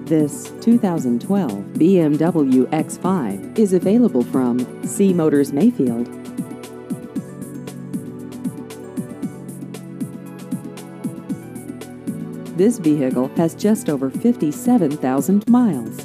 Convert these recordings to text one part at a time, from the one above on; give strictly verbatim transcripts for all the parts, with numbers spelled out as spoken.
This two thousand twelve B M W X five is available from C Motors Mayfield. This vehicle has just over fifty-seven thousand miles.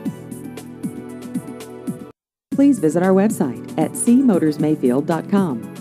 Please visit our website at c motors mayfield dot com.